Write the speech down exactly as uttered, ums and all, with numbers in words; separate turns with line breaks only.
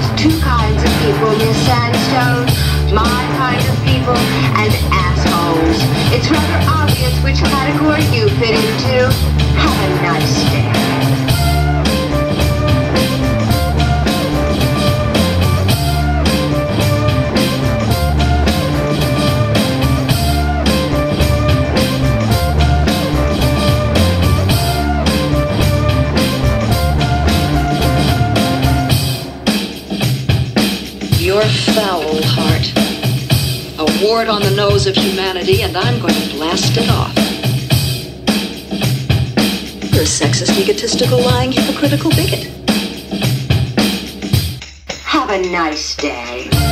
just two kinds of people, Miss Sandstone. My kind of people and assholes. It's rather obvious which category you fit into. Have a nice day.
Your foul heart. A wart on the nose of humanity, and I'm going to blast it off. You're a sexist, egotistical, lying, hypocritical bigot.
Have a nice day.